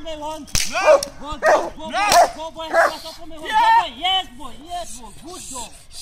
play one. No. Go, boy. Go, boy. Yes, boy. Yes, boy. Good dog.